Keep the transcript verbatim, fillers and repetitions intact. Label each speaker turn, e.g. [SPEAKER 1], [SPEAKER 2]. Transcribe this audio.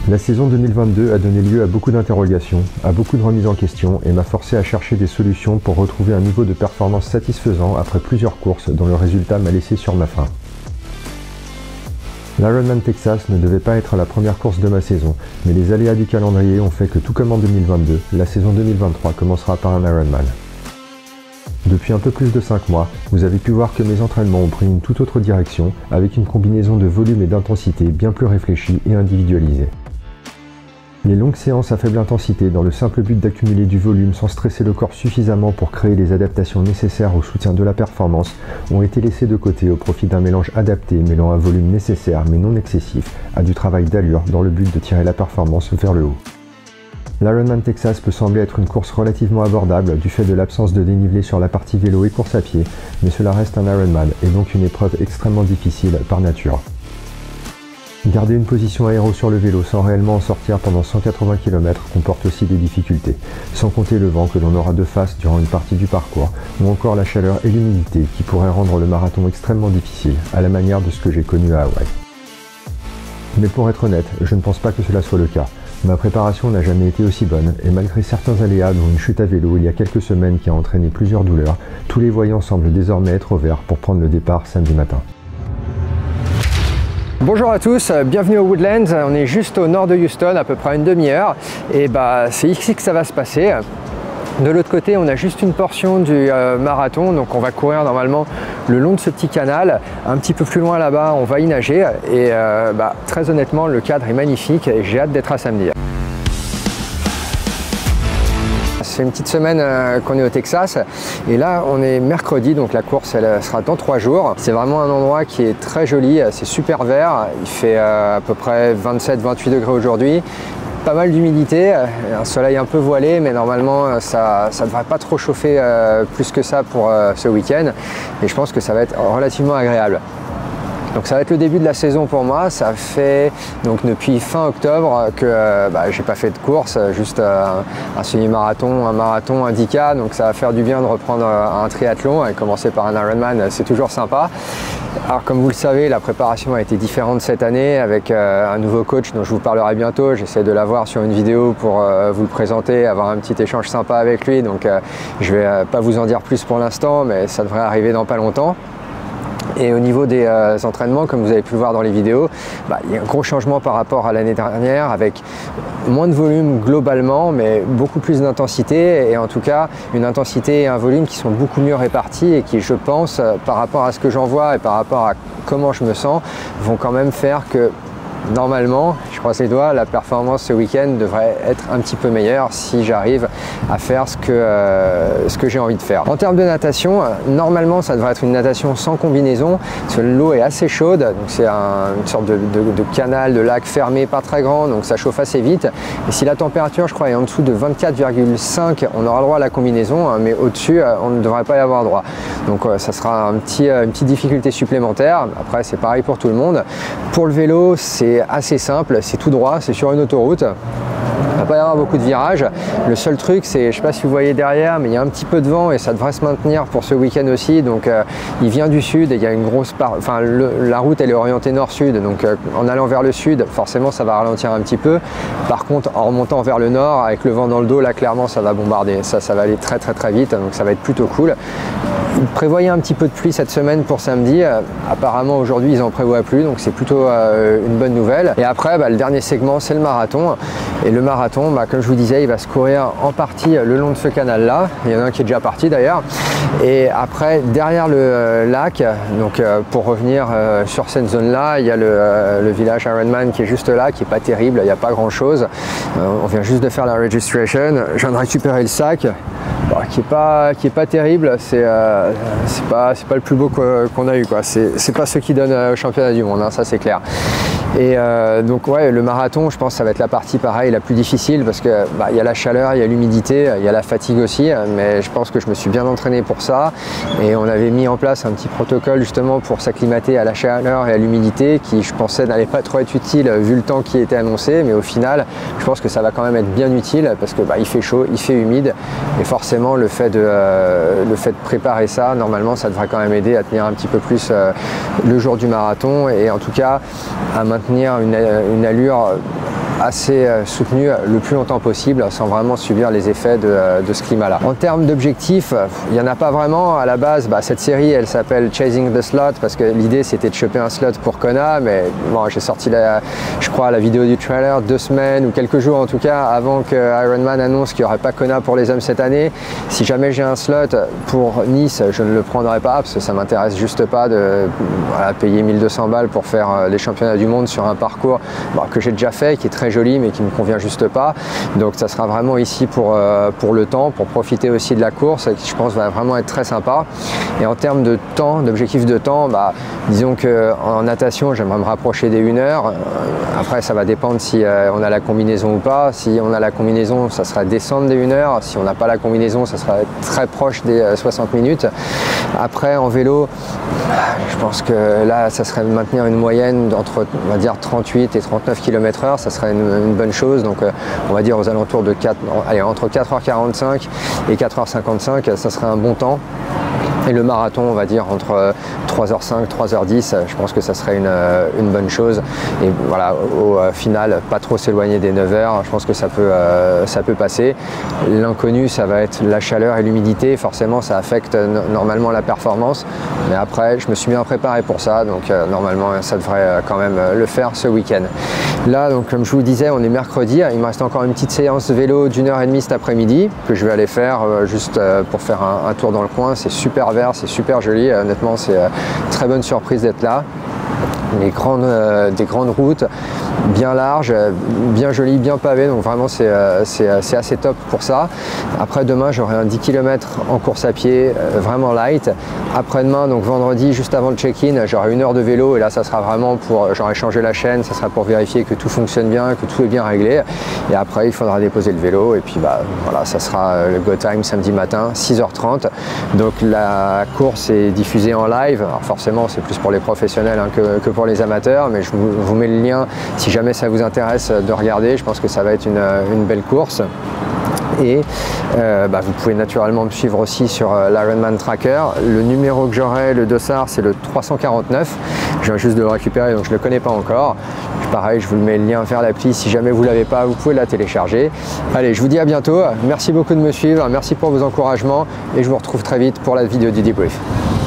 [SPEAKER 1] La saison deux mille vingt-deux a donné lieu à beaucoup d'interrogations, à beaucoup de remises en question et m'a forcé à chercher des solutions pour retrouver un niveau de performance satisfaisant après plusieurs courses dont le résultat m'a laissé sur ma faim. L'Ironman Texas ne devait pas être la première course de ma saison, mais les aléas du calendrier ont fait que tout comme en deux mille vingt-deux, la saison deux mille vingt-trois commencera par un Ironman. Depuis un peu plus de cinq mois, vous avez pu voir que mes entraînements ont pris une toute autre direction, avec une combinaison de volume et d'intensité bien plus réfléchie et individualisée. Les longues séances à faible intensité dans le simple but d'accumuler du volume sans stresser le corps suffisamment pour créer les adaptations nécessaires au soutien de la performance ont été laissées de côté au profit d'un mélange adapté mêlant un volume nécessaire mais non excessif à du travail d'allure dans le but de tirer la performance vers le haut. L'Ironman Texas peut sembler être une course relativement abordable du fait de l'absence de dénivelé sur la partie vélo et course à pied, mais cela reste un Ironman et donc une épreuve extrêmement difficile par nature. Garder une position aéro sur le vélo sans réellement en sortir pendant cent quatre-vingts kilomètres comporte aussi des difficultés, sans compter le vent que l'on aura de face durant une partie du parcours, ou encore la chaleur et l'humidité qui pourraient rendre le marathon extrêmement difficile, à la manière de ce que j'ai connu à Hawaï. Mais pour être honnête, je ne pense pas que cela soit le cas. Ma préparation n'a jamais été aussi bonne, et malgré certains aléas dont une chute à vélo il y a quelques semaines qui a entraîné plusieurs douleurs, tous les voyants semblent désormais être au vert pour prendre le départ samedi matin.
[SPEAKER 2] Bonjour à tous, bienvenue au Woodlands. On est juste au nord de Houston, à peu près une demi-heure, et bah c'est ici que ça va se passer. De l'autre côté, on a juste une portion du euh, marathon, donc on va courir normalement le long de ce petit canal. Un petit peu plus loin là-bas, on va y nager, et euh, bah, très honnêtement, le cadre est magnifique et j'ai hâte d'être à samedi. C'est une petite semaine euh, qu'on est au Texas et là on est mercredi, donc la course elle sera dans trois jours. C'est vraiment un endroit qui est très joli, c'est super vert, il fait euh, à peu près vingt-sept vingt-huit degrés aujourd'hui. Pas mal d'humidité, un soleil un peu voilé, mais normalement ça ne devrait pas trop chauffer euh, plus que ça pour euh, ce week-end et je pense que ça va être relativement agréable. Donc ça va être le début de la saison pour moi. Ça fait donc depuis fin octobre que euh, bah, j'ai pas fait de course, juste euh, un semi-marathon, un marathon, un dix K, donc ça va faire du bien de reprendre euh, un triathlon et commencer par un Ironman, c'est toujours sympa. Alors comme vous le savez, la préparation a été différente cette année avec euh, un nouveau coach dont je vous parlerai bientôt. J'essaie de l'avoir sur une vidéo pour euh, vous le présenter, avoir un petit échange sympa avec lui, donc euh, je vais euh, pas vous en dire plus pour l'instant, mais ça devrait arriver dans pas longtemps. Et au niveau des euh, entraînements, comme vous avez pu le voir dans les vidéos, bah, il y a un gros changement par rapport à l'année dernière avec moins de volume globalement, mais beaucoup plus d'intensité et en tout cas une intensité et un volume qui sont beaucoup mieux répartis et qui, je pense, par rapport à ce que j'en vois et par rapport à comment je me sens, vont quand même faire que normalement, je croise les doigts, la performance ce week-end devrait être un petit peu meilleure si j'arrive à faire ce que, euh, ce que j'ai envie de faire. En termes de natation, normalement ça devrait être une natation sans combinaison, parce que l'eau est assez chaude, donc c'est un, une sorte de, de, de canal, de lac fermé, pas très grand, donc ça chauffe assez vite. Et si la température, je crois, est en dessous de vingt-quatre virgule cinq, on aura le droit à la combinaison, mais au-dessus, on ne devrait pas y avoir droit. Donc ça sera un petit, une petite difficulté supplémentaire. Après, c'est pareil pour tout le monde. Pour le vélo, c'est assez simple, c'est tout droit, c'est sur une autoroute. Il ne va pas y avoir beaucoup de virages. Le seul truc, c'est, je ne sais pas si vous voyez derrière, mais il y a un petit peu de vent et ça devrait se maintenir pour ce week-end aussi. Donc euh, il vient du sud et il y a une grosse part, enfin le, la route elle est orientée nord-sud. Donc euh, en allant vers le sud, forcément ça va ralentir un petit peu. Par contre, en remontant vers le nord, avec le vent dans le dos, là clairement ça va bombarder. Ça, ça va aller très très très vite. Donc ça va être plutôt cool. Ils prévoyaient un petit peu de pluie cette semaine pour samedi. Euh, apparemment aujourd'hui ils en prévoient plus, donc c'est plutôt euh, une bonne nouvelle. Et après, bah, le dernier segment c'est le marathon. Et le marathon, bah, comme je vous disais, il va se courir en partie le long de ce canal-là. Il y en a un qui est déjà parti d'ailleurs. Et après, derrière le euh, lac, donc euh, pour revenir euh, sur cette zone-là, il y a le, euh, le village Ironman qui est juste là, qui est pas terrible, il n'y a pas grand-chose. Euh, on vient juste de faire la registration. Je viens de récupérer le sac, bah, qui est pas qui est pas terrible. C'est euh, c'est pas c'est pas le plus beau qu'on a eu, quoi. C'est c'est pas ce qui donne au championnat du monde, hein, ça c'est clair. Et euh, donc ouais, le marathon, je pense que ça va être la partie pareil la plus difficile parce que bah, il y a la chaleur, il y a l'humidité, il y a la fatigue aussi, mais je pense que je me suis bien entraîné pour ça et on avait mis en place un petit protocole justement pour s'acclimater à la chaleur et à l'humidité qui, je pensais, n'allait pas trop être utile vu le temps qui était annoncé, mais au final je pense que ça va quand même être bien utile parce que bah, il fait chaud, il fait humide et forcément le fait de, euh, le fait de préparer ça, normalement ça devrait quand même aider à tenir un petit peu plus euh, le jour du marathon et en tout cas à maintenir une, une allure assez soutenu le plus longtemps possible sans vraiment subir les effets de, de ce climat-là. En termes d'objectifs, il n'y en a pas vraiment. À la base, bah, cette série, elle s'appelle Chasing the Slot parce que l'idée c'était de choper un slot pour Kona, mais bon, j'ai sorti la, je crois la vidéo du trailer deux semaines ou quelques jours en tout cas avant que Ironman annonce qu'il n'y aurait pas Kona pour les hommes cette année. Si jamais j'ai un slot pour Nice, je ne le prendrai pas parce que ça m'intéresse juste pas de voilà, payer mille deux cents balles pour faire les championnats du monde sur un parcours bah, que j'ai déjà fait, qui est très joli mais qui me convient juste pas. Donc ça sera vraiment ici pour, euh, pour le temps, pour profiter aussi de la course qui je pense va vraiment être très sympa. Et en termes de temps, d'objectif de temps, bah, disons qu'en natation j'aimerais me rapprocher des une heure. Après ça va dépendre si euh, on a la combinaison ou pas. Si on a la combinaison, ça sera descendre des une heure. Si on n'a pas la combinaison, ça sera très proche des euh, soixante minutes. Après en vélo, je pense que là ça serait de maintenir une moyenne entre on va dire trente-huit et trente-neuf kilomètres heure, ça serait une, une bonne chose. Donc euh, on va dire aux alentours de quatre, allez, entre quatre heures quarante-cinq et quatre heures cinquante-cinq, ça serait un bon temps. Et le marathon, on va dire entre trois heures cinq, trois heures dix, je pense que ça serait une, une bonne chose. Et voilà, au final, pas trop s'éloigner des neuf heures, je pense que ça peut, euh, ça peut passer. L'inconnu, ça va être la chaleur et l'humidité. Forcément, ça affecte normalement la performance. Mais après, je me suis bien préparé pour ça, donc euh, normalement, ça devrait quand même le faire ce week-end. Là, donc, comme je vous le disais, on est mercredi. Il me reste encore une petite séance vélo d'une heure et demie cet après-midi que je vais aller faire euh, juste euh, pour faire un, un tour dans le coin. C'est super vert, c'est super joli. Honnêtement, c'est euh, très bonne surprise d'être là. Les grandes, euh, des grandes routes bien larges, bien jolies, bien pavées, donc vraiment c'est euh, assez top pour ça. Après demain j'aurai un dix kilomètres en course à pied, euh, vraiment light. Après-demain, donc vendredi, juste avant le check-in, j'aurai une heure de vélo et là ça sera vraiment pour, j'aurai changé la chaîne, ça sera pour vérifier que tout fonctionne bien, que tout est bien réglé. Et après il faudra déposer le vélo et puis bah voilà, ça sera le go time samedi matin, six heures trente. Donc la course est diffusée en live, alors forcément c'est plus pour les professionnels hein, que, que pour les amateurs, mais je vous, vous mets le lien si jamais ça vous intéresse de regarder. Je pense que ça va être une, une belle course. Et euh, bah, vous pouvez naturellement me suivre aussi sur euh, l'Ironman Tracker. Le numéro que j'aurai, le dossard, c'est le trois cent quarante-neuf. Je viens juste de le récupérer, donc je ne le connais pas encore. Pareil, je vous mets le lien vers l'appli. Si jamais vous ne l'avez pas, vous pouvez la télécharger. Allez, je vous dis à bientôt. Merci beaucoup de me suivre. Merci pour vos encouragements. Et je vous retrouve très vite pour la vidéo du debrief.